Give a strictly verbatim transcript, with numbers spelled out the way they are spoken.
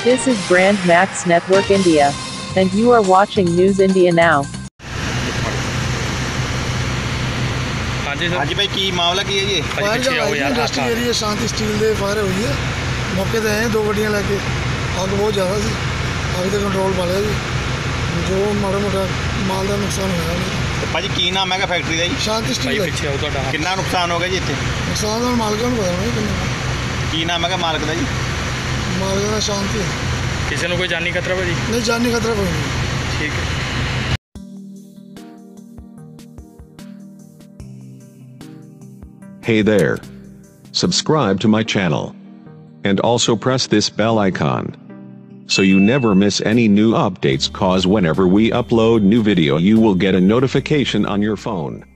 This is Brand Max Network India, and you are watching News India now. ਹਾਂਜੀ sir ਹਾਂਜੀ ਭਾਈ ਕੀ ਮਾਮਲਾ ਕੀ ਹੈ ਜੀ? ਭਾਜੀ ਪਿੱਛੇ ਆਓ ਯਾਰ ਇੰਡਸਟਰੀ ਏਰੀਆ ਸ਼ਾਂਤੀ ਸਟੀਲ ਦੇ ਫਾਇਰ ਹੋਈ ਹੈ। ਮੌਕੇ ਤੇ ਆਏ ਦੋ ਗੱਡੀਆਂ ਲੈ ਕੇ। ਅੱਗ ਬਹੁਤ ਜ਼ਿਆਦਾ ਸੀ, ਅੱਗ ਤੇ ਕੰਟਰੋਲ ਪਾ ਲਿਆ ਜੀ। ਜੋ ਮਾੜਾ ਮੋਟਾ ਮਾਲ ਦਾ ਨੁਕਸਾਨ ਹੋਇਆ ਨਹੀਂ। ਭਾਜੀ ਕੀ ਨਾਮ ਹੈਗਾ ਫੈਕਟਰੀ ਦਾ ਜੀ? ਸ਼ਾਂਤੀ ਸਟੀਲ ਦਾ। ਪਿੱਛੇ ਆਓ ਤੁਹਾਡਾ ਕਿੰਨਾ ਨੁਕਸਾਨ ਹੋ ਗਿਆ ਜੀ ਇੱਥੇ? ਨੁਕਸਾਨ ਦਾ ਮਾਲਕਾਂ ਨੂੰ ਪਤਾ ਨਹੀਂ ਕਿੰਨਾ। ਕੀ ਨਾਮ ਹੈਗਾ ਮਾਲਕ ਦਾ ਜੀ? ਮਾਲਕ ਦਾ ਸ਼ਾਂਤੀ ਹੈ। ਕਿਸੇ ਨੂੰ ਕੋਈ ਜਾਨੀ ਖਤਰਾ ਭਾਜੀ? ਨਹੀਂ, ਜਾਨੀ ਖਤਰਾ ਕੋਈ ਨਹੀਂ। ਠੀਕ ਹੈ। Hey there. Subscribe to my channel. And also press this bell icon, so you never miss any new updates, cause whenever we upload new video you will get a notification on your phone.